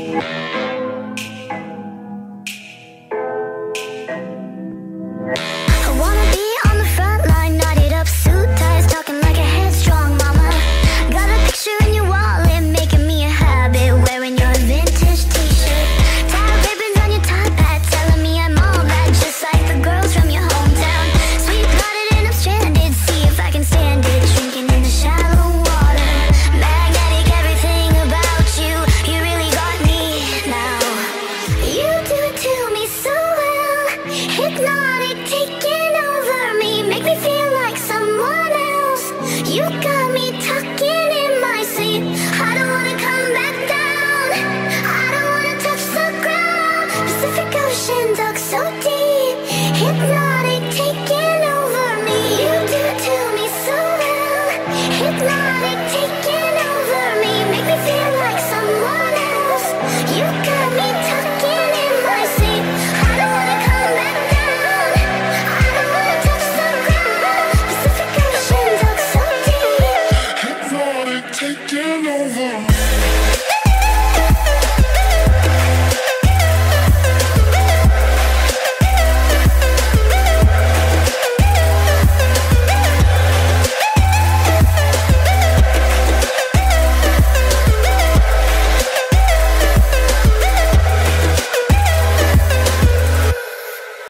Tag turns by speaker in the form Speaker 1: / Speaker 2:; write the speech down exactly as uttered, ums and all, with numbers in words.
Speaker 1: Hypnotic, taking over me, make me feel like someone else. You got me tucking in my sleep. I don't wanna come back down. I don't wanna touch the ground. Pacific Ocean dug so deep.